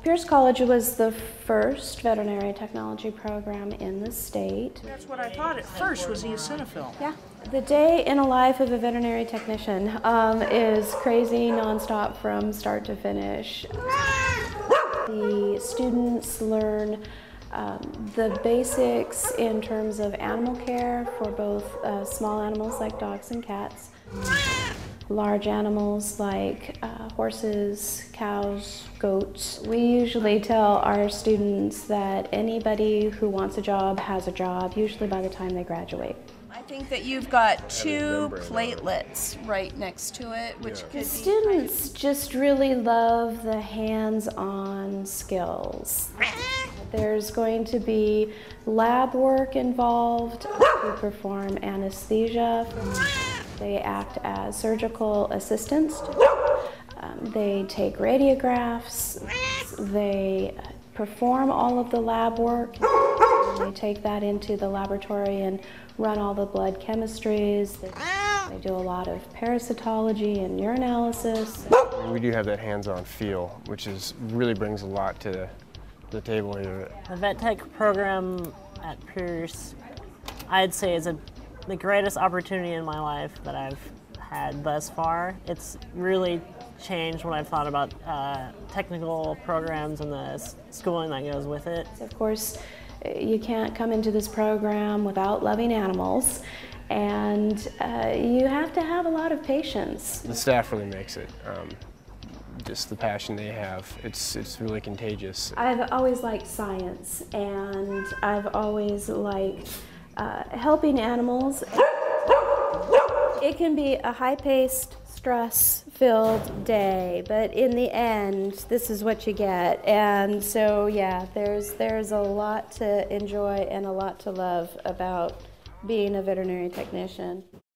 Pierce College was the first veterinary technology program in the state. That's what I thought at first, was eosinophil. Yeah. The day in a life of a veterinary technician is crazy nonstop from start to finish. The students learn the basics in terms of animal care for both small animals like dogs and cats, large animals like horses, cows, goats. We usually tell our students that anybody who wants a job has a job, usually by the time they graduate. I think that you've got two platelets right next to it, which could The students just really love the hands-on skills. There's going to be lab work involved. We perform anesthesia. They act as surgical assistants. They take radiographs. They perform all of the lab work. They take that into the laboratory and run all the blood chemistries. They do a lot of parasitology and urinalysis. We do have that hands-on feel, which really brings a lot to the table here. The vet tech program at Pierce, I'd say, is the greatest opportunity in my life that I've had thus far. It's really changed what I've thought about technical programs and the schooling that goes with it. Of course, you can't come into this program without loving animals, and you have to have a lot of patience. The staff really makes it. Just the passion they have, it's really contagious. I've always liked science, and I've always liked helping animals. It can be a high-paced, stress-filled day, but in the end, this is what you get. And so, yeah, there's a lot to enjoy and a lot to love about being a veterinary technician.